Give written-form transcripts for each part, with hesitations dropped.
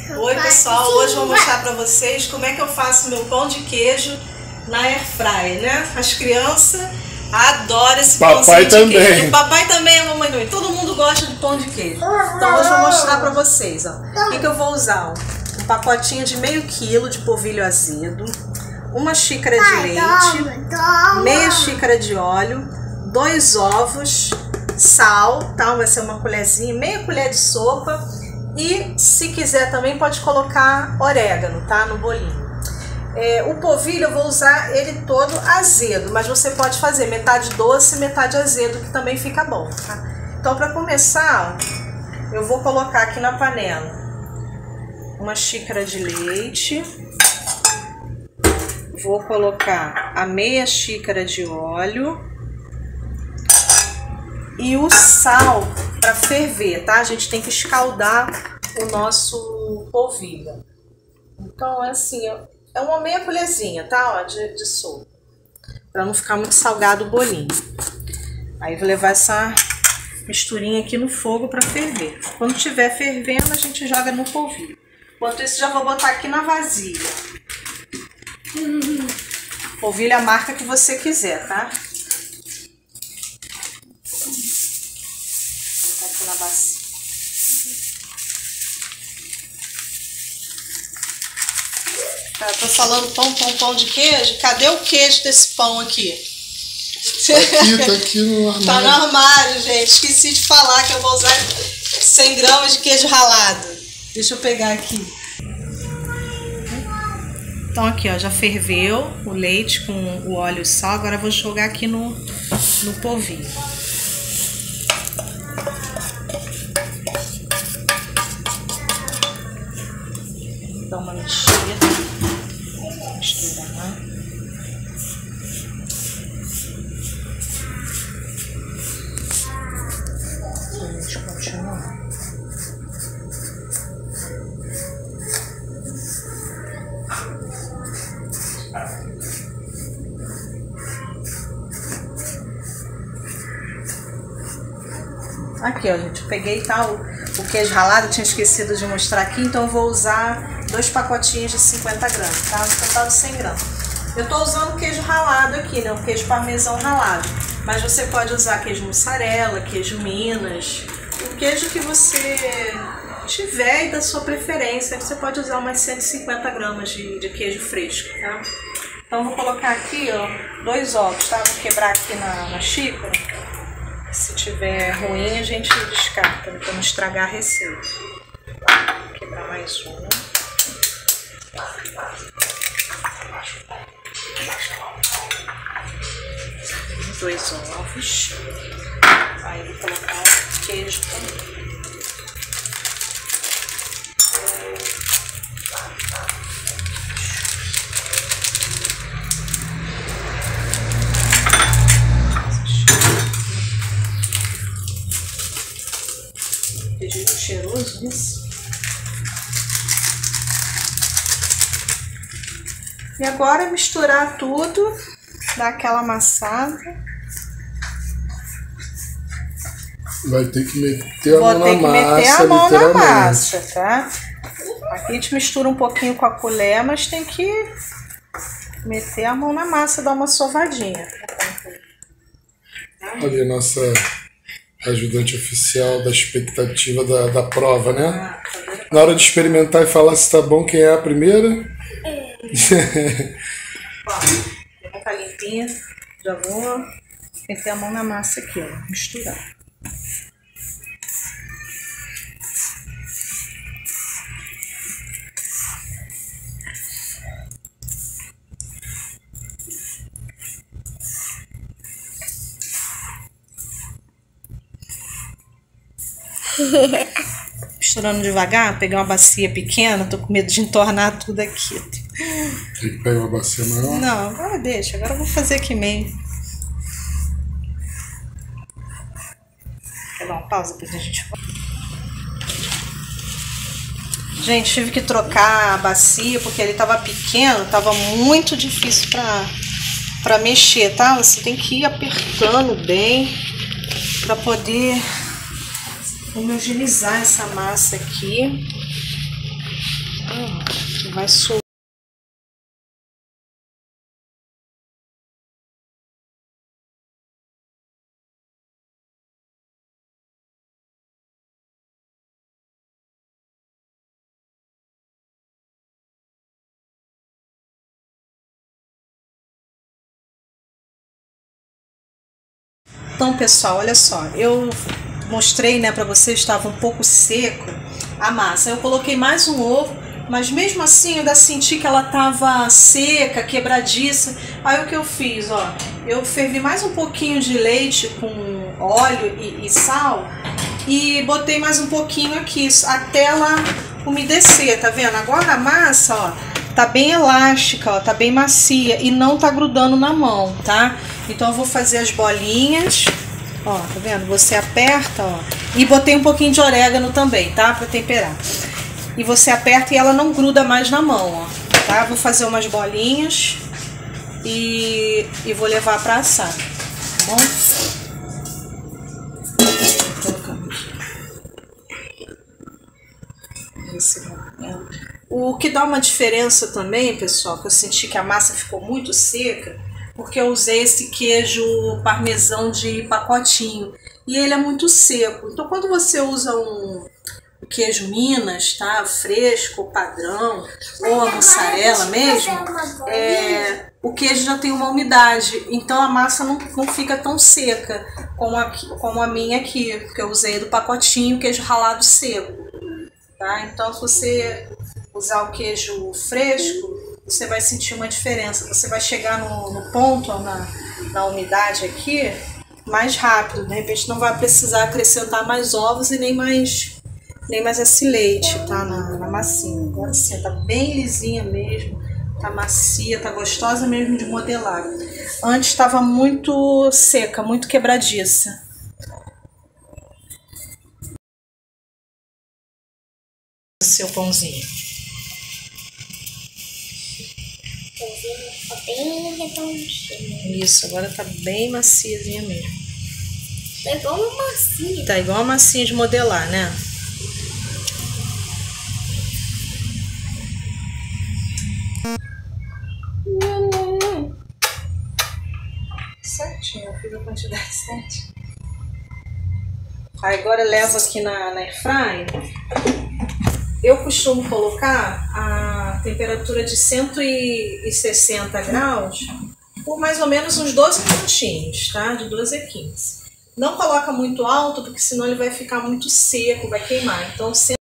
Oi pessoal, hoje eu vou mostrar pra vocês como é que eu faço meu pão de queijo na airfryer, né? As crianças adoram esse pãozinho de queijo. O papai também, a mamãe também. Todo mundo gosta de pão de queijo. Então hoje eu vou mostrar pra vocês, ó. O que eu vou usar? Um pacotinho de meio quilo de polvilho azedo, uma xícara de leite, meia xícara de óleo, 2 ovos, sal, tá? Vai ser uma colherzinha, meia colher de sopa. E se quiser também pode colocar orégano, tá? No bolinho. O polvilho eu vou usar ele todo azedo, mas você pode fazer metade doce e metade azedo, que também fica bom, tá? Então para começar, ó, eu vou colocar aqui na panela uma xícara de leite, vou colocar a meia xícara de óleo e o sal para ferver, tá? A gente tem que escaldar o nosso polvilho. Então é assim, é uma meia colherzinha, tá? Ó, de sopa, para não ficar muito salgado o bolinho. Aí vou levar essa misturinha aqui no fogo para ferver. Quando estiver fervendo, a gente joga no polvilho. Enquanto isso, já vou botar aqui na vasilha. Polvilho é a marca que você quiser, tá? Na bacia. Tá, tô falando pão de queijo. Cadê o queijo desse pão aqui? Tá aqui no armário. Tá no armário, gente. Esqueci de falar que eu vou usar 100 gramas de queijo ralado. Deixa eu pegar aqui. Então aqui, ó, já ferveu o leite com o óleo e sal. Agora eu vou jogar aqui no polvilho. Dá uma mexida, misturar. A gente continua. Aqui, ó, gente, eu peguei, tá, o queijo ralado, eu tinha esquecido de mostrar aqui, então eu vou usar 2 pacotinhos de 50 gramas, tá? Um total de 100 gramas. Eu tô usando queijo ralado aqui, né? O queijo parmesão ralado. Mas você pode usar queijo mussarela, queijo Minas, o queijo que você tiver e da sua preferência. Você pode usar umas 150 gramas de queijo fresco, tá? Então eu vou colocar aqui, ó, 2 ovos, tá? Vou quebrar aqui na xícara. Se tiver ruim, a gente descarta, para não estragar a receita. Vou quebrar mais um. 2 ovos. Aí vou colocar o queijo também. Queijo cheiroso isso. E agora misturar tudo, dar aquela amassada. Vai ter que meter a mão na massa. Vou ter que meter a mão na massa, tá? Aqui a gente mistura um pouquinho com a colher, mas tem que meter a mão na massa, dar uma sovadinha. Ali a nossa ajudante oficial da expectativa da prova, né? Na hora de experimentar e falar se tá bom, quem é a primeira? Ó, tá limpinha, já vou meter a mão na massa aqui, ó, misturar. Misturando devagar, pegar uma bacia pequena, tô com medo de entornar tudo aqui. Tem que pegar uma bacia maior? Não, agora deixa, agora eu vou fazer aqui mesmo. Quer dar uma pausa pra gente? Gente, tive que trocar a bacia porque ele tava pequeno, tava muito difícil pra mexer, tá? Você tem que ir apertando bem pra poder homogeneizar essa massa aqui. Vai soltar. Então, pessoal, olha só, eu mostrei, né, para vocês, estava um pouco seco a massa. Eu coloquei mais um ovo, mas mesmo assim eu ainda senti que ela estava seca, quebradiça. Aí o que eu fiz, ó, eu fervi mais um pouquinho de leite com óleo e sal e botei mais um pouquinho aqui, até ela umedecer, tá vendo? Agora a massa, ó, tá bem elástica, ó, tá bem macia e não tá grudando na mão, tá? Então eu vou fazer as bolinhas, ó, tá vendo? Você aperta, ó, e botei um pouquinho de orégano também, tá? Pra temperar. E você aperta e ela não gruda mais na mão, ó, tá? Vou fazer umas bolinhas e vou levar pra assar, tá bom? O que dá uma diferença também, pessoal, que eu senti que a massa ficou muito seca, porque eu usei esse queijo parmesão de pacotinho e ele é muito seco. Então quando você usa um queijo Minas, tá, fresco, padrão, ou a mussarela mesmo, o queijo já tem uma umidade, então a massa não fica tão seca como a minha aqui, porque eu usei do pacotinho, queijo ralado seco, tá? Então se você usar o queijo fresco, você vai sentir uma diferença, você vai chegar no ponto, na umidade aqui, mais rápido, de repente não vai precisar acrescentar mais ovos e nem mais esse leite, tá, na massinha. Agora sim, tá bem lisinha mesmo, tá macia, tá gostosa mesmo de modelar. Antes estava muito seca, muito quebradiça. Seu pãozinho. Tá bem redondinho. Isso, agora tá bem maciazinha mesmo. Tá igual uma massinha. Tá igual uma massinha de modelar, né? Certinho, eu fiz a quantidade certa. Aí agora eu levo aqui na airfryer. Eu costumo colocar a temperatura de 160 graus por mais ou menos uns 12 minutinhos, tá? De 12 a 15. Não coloca muito alto, porque senão ele vai ficar muito seco, vai queimar. Então,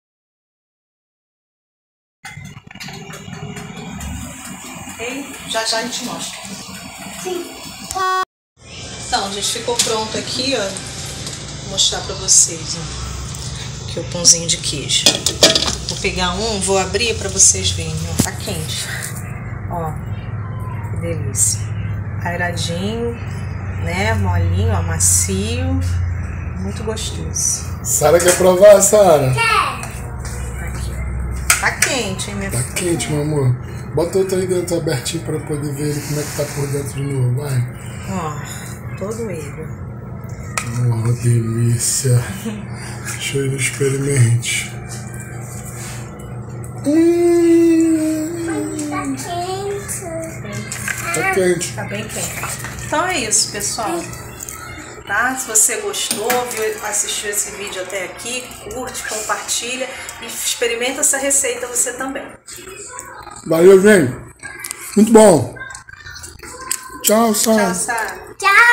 okay? Já a gente mostra. Sim. Então, gente, ficou pronto aqui, ó. Vou mostrar pra vocês, ó. Aqui o pãozinho de queijo. Vou pegar vou abrir pra vocês verem, ó. Tá quente. Ó, que delícia. Airadinho, né? Molinho, ó, macio. Muito gostoso. Sara quer provar, Sara? Aqui. Tá quente, hein, minha filha? Tá quente, meu amor. Bota outro aí dentro abertinho pra poder ver ele como é que tá por dentro de novo, vai. Ó, todo ele. Oh, delícia. Deixa eu experimente. Tá quente. Tá bem quente. Então é isso, pessoal. Tá? Se você gostou, assistiu esse vídeo até aqui, curte, compartilha e experimenta essa receita você também. Valeu, gente. Muito bom. Tchau, Sara. Tchau, Sara. Tchau.